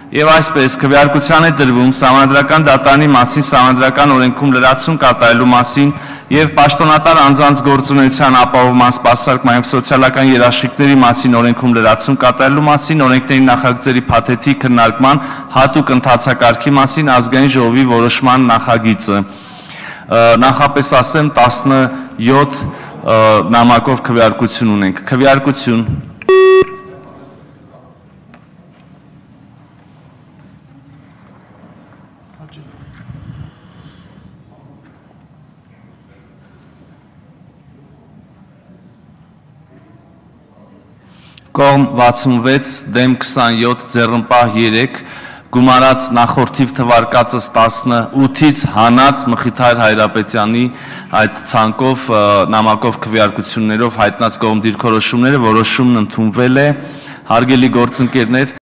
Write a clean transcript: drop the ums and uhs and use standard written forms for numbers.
Եվ այսպես քվեարկության է դրվում Սահմանադրական դատարանի մասին Սահմանադրական օրենքում լրացում կատարելու մասին եւ պաշտոնատար անձանց գործունեության ապահովման սպասարկման եւ սոցիալական երաշխիքների մասին օրենքում լրացում կատարելու մասին օրենքների նախագծերի փաթեթի քննարկման հատուկ ընթացակարգի մասին ազգային ժողովի որոշման նախագիծը նախապես ասեմ 17 նամակով քվեարկություն ունենք քվեարկություն Կողմ 66, դեմ 27, ձեռնպահ 3, գումարած նախորդիվ թվարկածս 18-ից հանած Մխիթար Հայրապետյանի այդ ցանկով նամակով քվեարկություններով հայտնած կողմ դիրքորոշումները որոշումն ընդունվել է, հարգելի գործընկերներ